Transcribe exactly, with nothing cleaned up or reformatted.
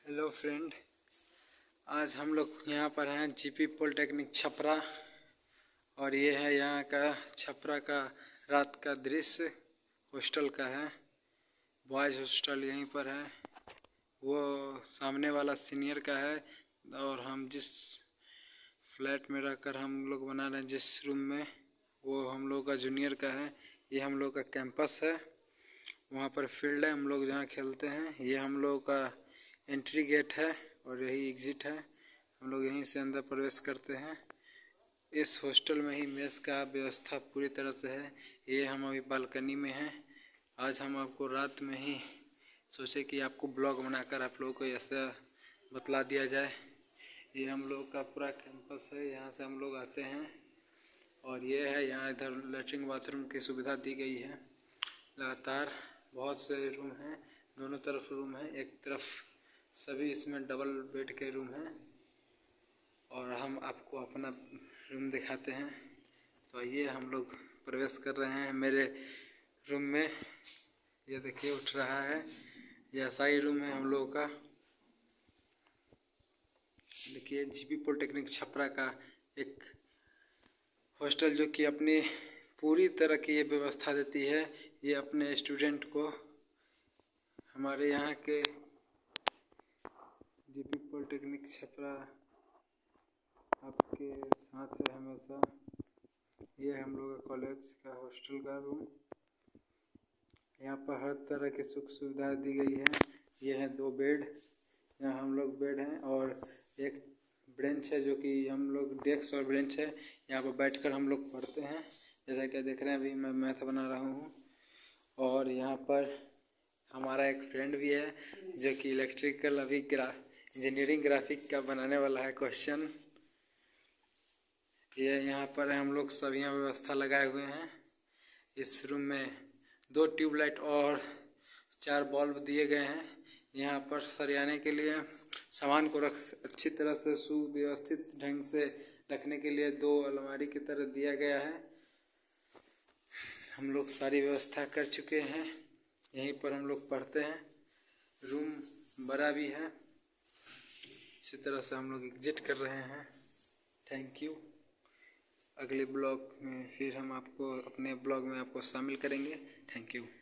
Hello friend, आज हम लोग यहाँ पर हैं जीपी पॉलिटेक्निक छपरा। और ये है यहाँ का छपरा का रात का दृश्य। हॉस्टल का है, बॉयज़ हॉस्टल यहीं पर है। वो सामने वाला सीनियर का है और हम जिस फ्लैट में रहकर हम लोग बना रहे हैं जिस रूम में, वो हम लोग का जूनियर का है। ये हम लोग का कैंपस है, वहाँ पर फील्ड है, हम लोग जहाँ खेलते हैं। ये हम लोग का एंट्री गेट है और यही एग्ज़िट है। हम लोग यहीं से अंदर प्रवेश करते हैं। इस हॉस्टल में ही मेस का व्यवस्था पूरी तरह से है। ये हम अभी बालकनी में हैं। आज हम आपको रात में ही सोचे कि आपको ब्लॉग बनाकर आप लोगों को ऐसा बतला दिया जाए। ये हम लोग का पूरा कैंपस है, यहाँ से हम लोग आते हैं। और ये है यहाँ इधर लेटरिन बाथरूम की सुविधा दी गई है। लगातार बहुत से रूम हैं, दोनों तरफ रूम है, एक तरफ सभी इसमें डबल बेड के रूम हैं। और हम आपको अपना रूम दिखाते हैं। तो ये हम लोग प्रवेश कर रहे हैं मेरे रूम में। ये देखिए उठ रहा है, ये ऐसा ही रूम है हम लोगों का। देखिए जीपी पॉलिटेक्निक छपरा का एक हॉस्टल जो कि अपनी पूरी तरह की ये व्यवस्था देती है। ये अपने स्टूडेंट को, हमारे यहाँ के जीपी पॉलिटेक्निक छपरा आपके साथ है हमेशा। ये हम लोग का कॉलेज का हॉस्टल का रूम। यहाँ पर हर तरह की सुख सुविधा दी गई है। ये है दो बेड, यहाँ हम लोग बेड हैं और एक ब्रेंच है जो कि हम लोग डेस्क और ब्रेंच है, यहाँ पर बैठकर हम लोग पढ़ते हैं। जैसा कि देख रहे हैं अभी मैं मैथ बना रहा हूँ। और यहाँ पर हमारा एक फ्रेंड भी है जो कि इलेक्ट्रिकल अभी ग्रा इंजीनियरिंग ग्राफिक का बनाने वाला है क्वेश्चन। ये यहाँ पर हम लोग सब यहाँ व्यवस्था लगाए हुए हैं। इस रूम में दो ट्यूबलाइट और चार बल्ब दिए गए हैं। यहाँ पर सरियाने के लिए सामान को रख अच्छी तरह से सुव्यवस्थित ढंग से रखने के लिए दो अलमारी की तरह दिया गया है। हम लोग सारी व्यवस्था कर चुके हैं। यहीं पर हम लोग पढ़ते हैं। रूम बड़ा भी है। इसी तरह से हम लोग एग्जिट कर रहे हैं। Thank you. अगले ब्लॉग में फिर हम आपको अपने ब्लॉग में आपको शामिल करेंगे। Thank you.